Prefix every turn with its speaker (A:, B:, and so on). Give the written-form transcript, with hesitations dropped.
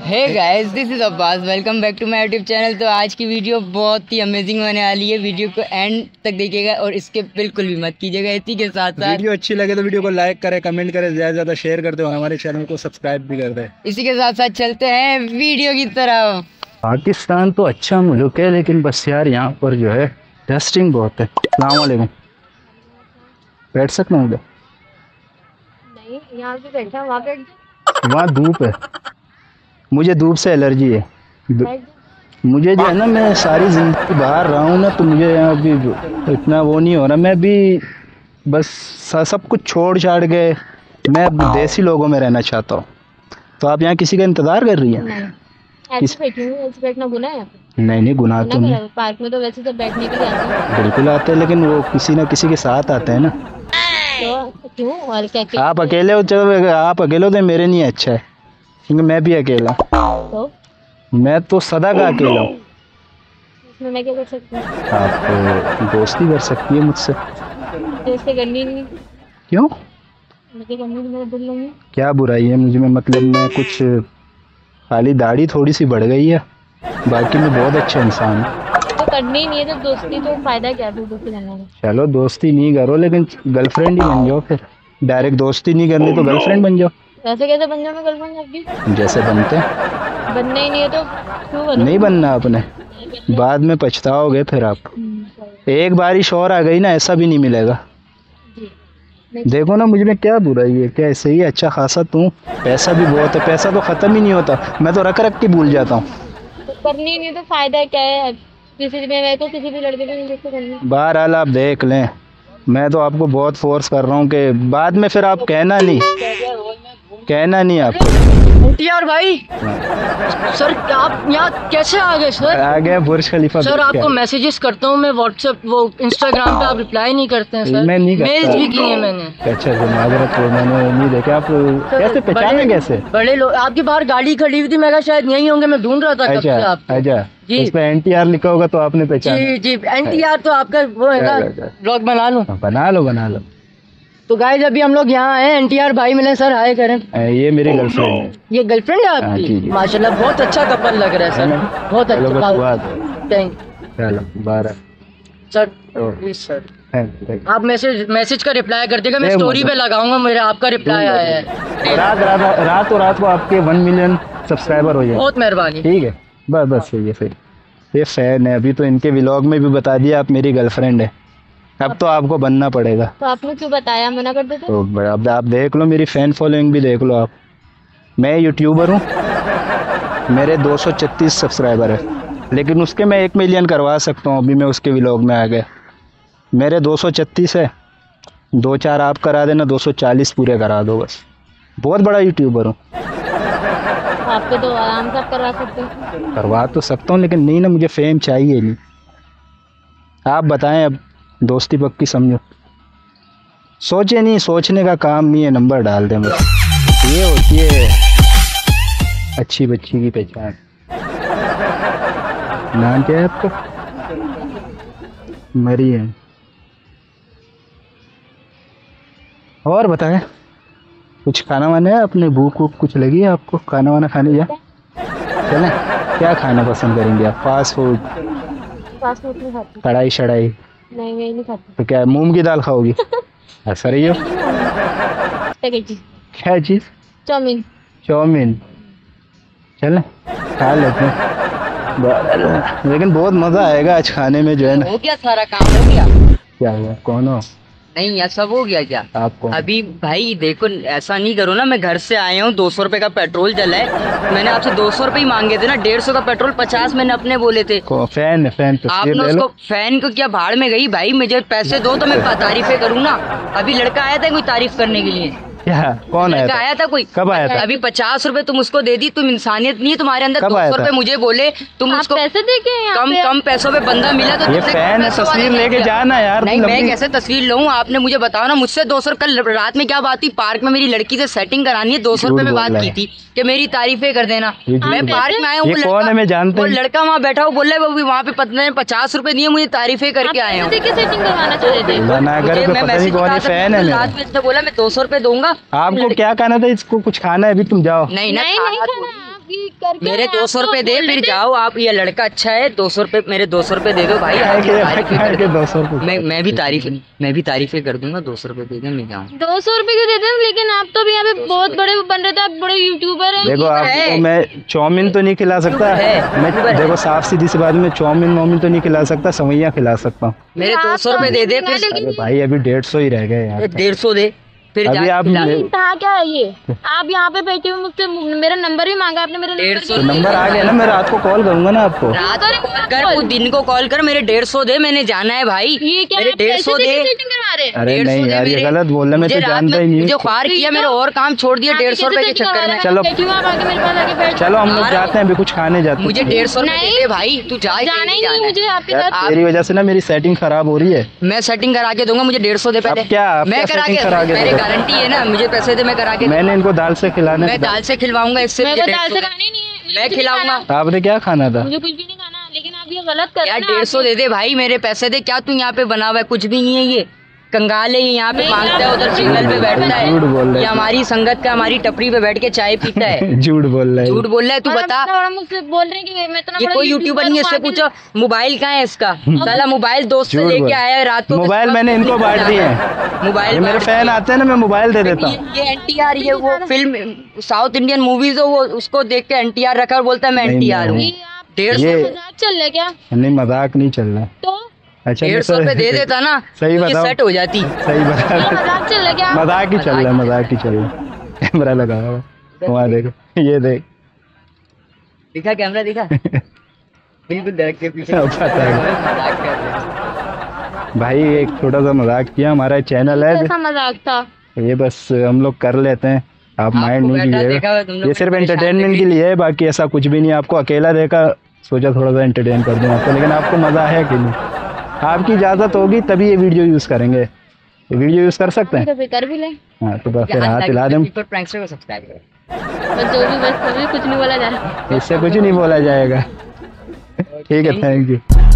A: Hey guys, this is Abbas. Welcome back to my YouTube channel. तो आज की video बहुत ही अमेजिंग होने वाली है। वीडियो को एंड तक देखिएगा और इसके बिल्कुल भी मत कीजिएगा। इसी के साथ साथ
B: वीडियो अच्छी लगे तो वीडियो को लाइक करें, कमेंट करें, ज़्यादा से ज़्यादा शेयर कर दो, हमारे चैनल को सब्सक्राइब भी कर दें।
A: इसी के साथ साथ चलते हैं वीडियो की तरफ।
B: पाकिस्तान तो अच्छा मुल्क है, लेकिन बस यार यहाँ पर जो है टेस्टिंग बहुत है। अस्सलाम वालेकुम। बैठ सकते हैं उधर?
C: नहीं, यहाँ पे बैठा, वहाँ पे
B: वहाँ धूप है, मुझे धूप से एलर्जी है। मुझे जो है ना, मैं सारी ज़िंदगी बाहर रहा हूँ ना, तो मुझे यहाँ अभी इतना वो नहीं हो रहा। मैं भी बस सब कुछ छोड़ छाड़ के मैं देसी लोगों में रहना चाहता हूँ। तो आप यहाँ किसी का इंतज़ार कर रही हैं?
C: ऐसे बैठी हूँ, ऐसे बैठना गुनाह है?
B: नहीं, गुनाह तो नहीं।
C: पार्क में तो वैसे सब बैठने के लिए आते हैं।
B: बिल्कुल आते हैं, लेकिन वो किसी ना किसी के साथ आते हैं ना।
C: तो क्यों? और क्या
B: आप अकेले हो? चलो आप अकेले हो तो मेरे नहीं अच्छा है, क्योंकि मैं भी अकेला।
C: तो
B: मैं तो सदा का अकेला हूँ।
C: इसमें मैं क्या कर सकती हूँ?
B: आप दोस्ती कर सकती है मुझसे।
C: दोस्ती करनी नहीं।
B: क्यों?
C: मुझे करनी नहीं, मेरा दिल नहीं है।
B: क्या बुराई है मुझ में? मतलब मैं कुछ, खाली दाढ़ी थोड़ी सी बढ़ गई है, बाकी मैं बहुत अच्छा इंसान हूँ।
C: तो करनी ही नहीं है तो दोस्ती, तो फायदा क्या है दोस्ती करने में?
B: चलो दोस्ती नहीं करो, लेकिन गर्लफ्रेंड ही बन जाओ फिर। डायरेक्ट दोस्ती नहीं करनी तो गर्लफ्रेंड बन जाओ।
C: ऐसे कैसे बन जाऊँ मैं गर्लफ्रेंड आपकी?
B: जैसे बनते हैं।
C: बनना ही नहीं है तो क्यों करूँ?
B: नहीं बनना आपने, बाद में पछताओगे फिर आप। एक बारिश और आ गई ना, ऐसा भी नहीं मिलेगा। देखो ना, मुझ में क्या बुराई है? क्या ऐसे ही अच्छा खासा तू, पैसा भी बहुत है, पैसा तो ख़त्म ही नहीं होता, मैं तो रख रख के भूल जाता हूँ।
C: तो करनी ही नहीं तो फायदा क्या है? किसी भी, मैं तो किसी भी लड़के को नहीं देखते करनी।
B: बहरहाल आप देख लें, मैं तो आपको बहुत फोर्स कर रहा हूँ कि बाद में फिर आप कहना नहीं आपको।
A: यार भाई, सर आप यहाँ कैसे आ गए? सर
B: आ गए बुर्ज खलीफा।
A: सर आपको मैसेजेस करता हूँ मैं व्हाट्सएप, वो इंस्टाग्राम पे, आप रिप्लाई नहीं करते हैं सर।
B: मैं नहीं करता।
A: मेल्स भी किए हैं मैंने।
B: अच्छा तो माजरत हो, मैंने नहीं देखा। आप कैसे पहचाने? कैसे?
A: बड़े लोग आपके बाहर गाड़ी खड़ी हुई थी, मैं कहा शायद यहीं होंगे, मैं ढूंढ रहा था कब से आपको।
B: अच्छा
A: जी,
B: उस पे NTR लिखा होगा तो आपने पहचाना।
A: जी NTR तो आपका वो है ना, ब्लॉग बना लूं?
B: बना लो।
A: तो गाइस अभी हम लोग यहाँ आए, NTR भाई मिले। सर हाय करें।
B: ये मेरी गर्लफ्रेंड है।
A: ये गर्लफ्रेंड है आपकी?
B: जी।
A: माशाल्लाह बहुत अच्छा कपल लग रहा है सर, बहुत अच्छा। थैंक
B: चलो 12
A: सर। प्लीज सर आप मैसेज का रिप्लाई कर देगा, मैं स्टोरी पे लगाऊंगा, मेरा आपका रिप्लाई आया है।
B: रात को आपके 1 मिलियन सब्सक्राइबर हो जाए।
A: बहुत मेहरबानी।
B: ठीक है, बस ये फिर ये फैन है। अभी तो इनके व्लॉग में भी बता दिया आप मेरी गर्लफ्रेंड है, अब तो आपको बनना पड़ेगा।
C: तो आपने क्यों बताया? मना कर देते।
B: तो अब आप देख लो, मेरी फैन फॉलोइंग भी देख लो आप। मैं यूट्यूबर हूँ, मेरे 236 सब्सक्राइबर है, लेकिन उसके मैं 1 मिलियन करवा सकता हूँ। अभी मैं उसके व्लॉग में आ गया। मेरे 236 है, 2-4 आप करा देना, 240 पूरे करा दो बस। बहुत बड़ा यूट्यूबर हूँ।
C: आपके तो आराम से आप करवा सकते हैं।
B: करवा तो सकता हूँ, लेकिन नहीं ना, मुझे फेम चाहिए नहीं। आप बताएं, अब दोस्ती पक्की समझो। सोचे नहीं, सोचने का काम नहीं है, नंबर डाल दें बस। ये होती है अच्छी बच्ची की पहचान। नाम क्या है आपका? मरियम। और बताएं, कुछ खाना वाना है? अपने भूख वूख कुछ लगी है आपको? खाना वाना खाने जा चलें? क्या खाना पसंद करेंगे आप? Fast food?
C: फास्ट फूड नहीं खाती।
B: कढ़ाई शढ़ाई?
C: नहीं, मैं नहीं खाती।
B: तो क्या मूंग की दाल खाओगी? ऐसा रही हो। क्या चीज़? चाउमीन। चलें खा लेते हैं, लेकिन बहुत मज़ा आएगा आज खाने में जो है ना।
A: हो गया सारा काम? हो गया?
B: क्या हुआ? कौन हो?
A: नहीं यार, सब हो गया क्या?
B: आपको
A: अभी भाई देखो, ऐसा नहीं करो ना, मैं घर से आया हूँ, 200 रुपए का पेट्रोल जला है। मैंने आपसे 200 रुपए ही मांगे थे ना, 150 का पेट्रोल, 50 मैंने अपने बोले थे।
B: फैन
A: आपने उसको फैन को क्या भाड़ में गई? भाई मुझे पैसे दो तो मैं तारीफें करूँ ना। अभी लड़का आया था कोई तारीफ करने के लिए?
B: क्या? कौन आया था?
A: कोई?
B: कब आया था?
A: अभी 50 रुपए तुम उसको दे दी, तुम इंसानियत नहीं है तुम्हारे अंदर? 200 रुपए मुझे बोले, तुम उसको
C: पैसे देके
A: कम पैसों पे बंदा मिला तो
B: ये फैन है, तस्वीर लेके जाना यार।
A: नहीं, मैं कैसे तस्वीर लूँ? आपने मुझे बताओ ना। मुझसे 200, कल रात में क्या बात थी, पार्क में मेरी लड़की से सेटिंग करानी है, 200 रुपए में बात की थी कि मेरी तारीफें कर देना। मैं पार्क में आया हूँ, वो लड़का वहाँ बैठा हुआ बोल रहा है वहाँ पे पत्नी ने 50 रुपए दिए, मुझे तारीफें करके आए हूँ। बोला मैं 200 रुपए दूंगा।
B: आपको क्या कहना था? इसको कुछ खाना है? अभी तुम जाओ।
A: नहीं,
C: आपकी करके
A: मेरे
C: आप
A: 200
C: तो
A: रुपए दे,
C: बोल
A: फिर
C: रहे थे।
A: जाओ आप। ये लड़का अच्छा है, 200 रुपए, मेरे 200 रुपए दे दो भाई। आपकी तारीफ ही कर दूं।
B: 200 रुपये
A: मैं भी तारीफें कर दूंगा। 200 रुपए दे दो, मैं जाऊँ।
C: 200 रुपए क्यों देते हैं? लेकिन आप तो भी यहाँ पे बहुत बड़े बन रहे थे, आप बड़े यूट्यूबर हैं।
B: देखो
A: है।
B: आपको मैं चाउमीन तो नहीं खिला सकता
A: है।
B: मैं, देखो साफ सीधी सी बात, मैं चाउमीन तो नहीं खिला सकता, सवैया खिला सकता हूँ।
A: मेरे
C: आप
A: 200 रुपए दे दे फिर।
B: अरे भाई अभी 150 ही रह गए यार।
A: 150 दे फिर
B: अभी
A: जाके
B: आप
A: खिला।
C: कहा क्या है ये? आप यहाँ पे बैठे हुए मुझसे मेरा नंबर भी मांगा आपने, मेरा
A: 150
B: तो नंबर आ गया ना, मैं रात को कॉल करूंगा ना आपको।
A: रात को कॉल कर, वो दिन को कॉल कर। मेरे 150 दे, मैंने जाना है भाई।
C: ये क्या
A: मेरे
C: आप पैसे
A: 150
C: देके
A: दे।
C: चीटिंग करवा रहे हैं?
B: अरे
A: 150
B: नहीं
A: दे
B: यार, ये
A: मेरे।
B: गलत बोल रहा है, मैं तो
A: मुझे रात
B: जानता
A: में
B: ही नहीं
A: मुझे
B: हूँ।
A: ख्वार किया, मेरे और काम छोड़ दिया
C: आप
A: 150 रुपए के
C: कैसे
A: चक्कर में।
C: चीटिंग
B: चलो।
C: करवा रहे हैं? मैं बैठी हूँ, आप आके मेरे पास आके बैठ
B: चलो हम लोग जाते हैं, अभी कुछ खाने जाते हैं।
A: मुझे 150 रुपए
C: नहीं।
A: दे दे भाई, तू जा।
C: जाना ही नहीं मुझे आपके
B: यार
C: साथ।
B: तेरी वजह से ना मेरी सेटिंग खराब हो रही है।
A: मैं सेटिंग करा के दूंगा, मुझे 150 दे पहले।
B: अब क्या? अब
A: मैं
B: क्या
A: करा
B: setting
A: के,
B: करा के
A: मेरी
B: दोगे?
A: गारंटी है ना, मुझे पैसे दे, मैं करा के।
B: मैंने इनको दाल से खिलाने,
A: मैं दाल से खिलवाऊंगा, इससे
C: मेरे
A: मुझे
C: को दाल
A: 150
C: से खानी नहीं है, मुझे
A: मैं
C: कुछ नहीं
A: खिलाऊंगा।
C: खाना।
B: आपने क्या खाना था?
C: मुझे कुछ भी नहीं खाना, लेकिन आप ये गलत कर रहे
A: यार
C: हैं ना।
A: 150 दे दे भाई, मेरे पैसे दे। क्या तू यहाँ पे बना हुआ है? कुछ भी नहीं है ये। कंगाल है, यहाँ पे
C: नहीं,
A: मांगता है,
C: आप
A: उधर सिग्नल पे बैठता
B: झूठ बोल
A: है।
B: रहे
A: ये
B: हैं।
A: हमारी संगत का, हमारी टपरी पे बैठ के चाय पीता है।
B: झूठ बोल रहा है।
A: झूठ बोल रहा है, तू
C: और आप
A: बता।
C: इतना बड़ा मुझसे बोल रहे हैं कि मैं इतना
A: ये
C: बड़ा
A: कोई यूट्यूबर नहीं है, इससे
C: हूँ,
A: पूछो मोबाइल कहाँ है इसका। साला मोबाइल दोस्त से
B: झूठ
A: लेके
B: बोल।
A: आया है रात को।
B: मोबाइल मैंने इनको बांट दिए हैं।
A: मोबाइल
B: ये मेरे फैन आते हैं ना, मैं मोबाइल दे देता हूँ।
A: ये एनटीआर, ये वो फिल्म साउथ इंडियन मूवीज हो, वो उसको देख के एनटीआर रखा और बोलता है मैं
B: नहीं,
A: एनटीआर हूँ।
B: नहीं।
C: ये आप
A: 150
B: ये-
C: मजाक चल रहा है क्या?
B: नहीं मजाक नहीं चल रहा।
C: तो
B: अच्छा
A: 150 रुपए दे देता ना,
B: सही
A: तो ये
B: बताओ।
A: सेट हो जाती।
B: सही बता।
C: ये मजाक चल रहा है क्या?
B: मजाक ही चल रहा है, मजाक ही चल रहा है। कैमरा लगा हुआ है वहाँ, देखो ये देख।
A: दिखा कैमरा, दिखा। बिल्कुल देख के पीछे
B: पता है।
A: मजाक कर रहे हैं।
B: भाई एक छोटा सा मजाक किया, हमारा चैनल है
C: कैसा मजाक था?
B: ये, बस हम लोग कर लेते हैं, आप माइंड
A: आपको
B: नहीं
A: बैठा देखा हुआ तुम
B: कीजिएगा।
A: लोग
B: ये सिर्फ
A: बड़े शांत
B: एंटरटेनमेंट
A: थे।
B: के लिए है, बाकी ऐसा कुछ भी नहीं। आपको अकेला देखा, सोचा थोड़ा सा एंटरटेन कर दूं आपको, लेकिन आपको मजा है कि नहीं? आपकी इजाजत होगी तभी ये वीडियो यूज करेंगे। ये वीडियो यूज कर सकते हैं?
C: कभी कर भी ले,
B: हाँ तो बस फिर हाथ हिला दें,
A: पर प्रैंकस्टर को सब्सक्राइब करो।
C: बस जो भी, बस कभी कुछ नहीं बोला जा रहा है।
B: इससे कुछ नहीं बोला जाएगा। ठीक है, थैंक यू।